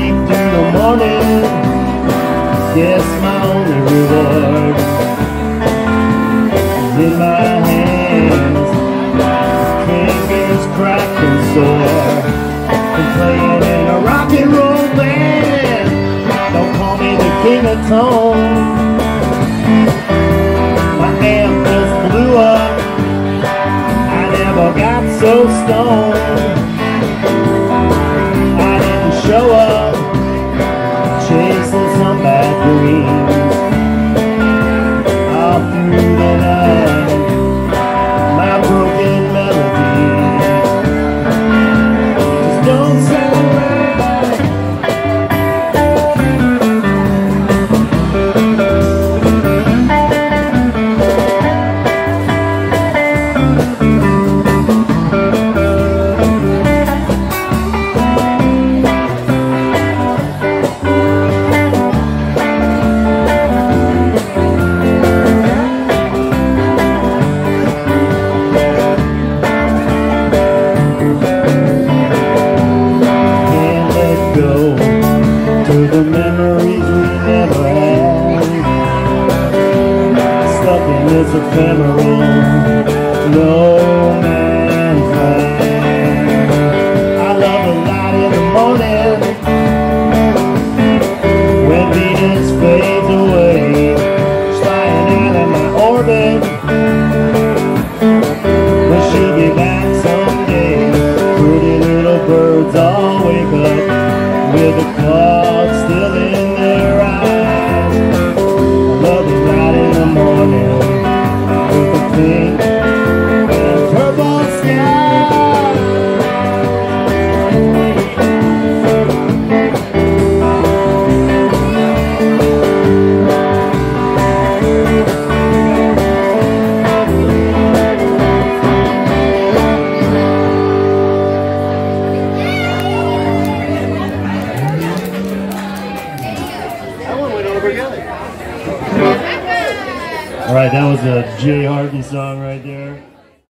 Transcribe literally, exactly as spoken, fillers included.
sleep through the morning. Guess my only reward is in my hands. Fingers cracked and sore from playing in a rock and roll band. Don't call me the king of tone. My amp just blew up. I never got so stoned. I didn't show up chasing some bad dreams. All through the night, my broken melodies just don't sound right. To the memories we never had, stuck in this ephemeral no man's land. I love the light in the morning when Venus fades away, flying out of my orbit. But she'll be back someday. Pretty little birds all wake up with the clouds still in their eyes. I love the light in the morning with the pink and purple sky. All right, that was a Jay Harden song right there.